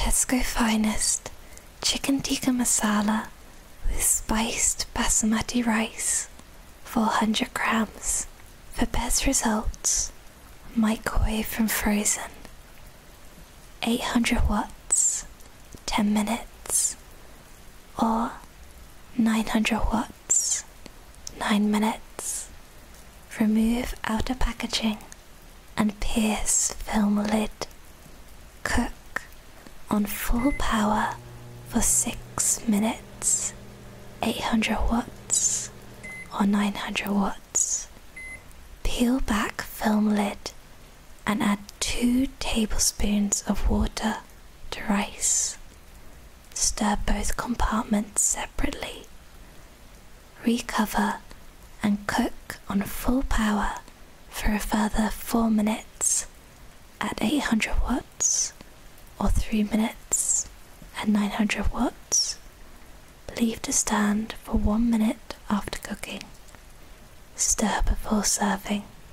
Tesco Finest chicken tikka masala with spiced basmati rice, 400 grams. For best results, microwave from frozen. 800 watts, 10 minutes, or 900 watts, 9 minutes. Remove outer packaging and pierce film lid. Cook on full power for 6 minutes, 800 watts or 900 watts. Peel back film lid and add 2 tablespoons of water to rice. Stir both compartments separately. Recover and cook on full power for a further 4 minutes at 800 watts or 3 minutes at 900 watts. Leave to stand for 1 minute after cooking. Stir before serving.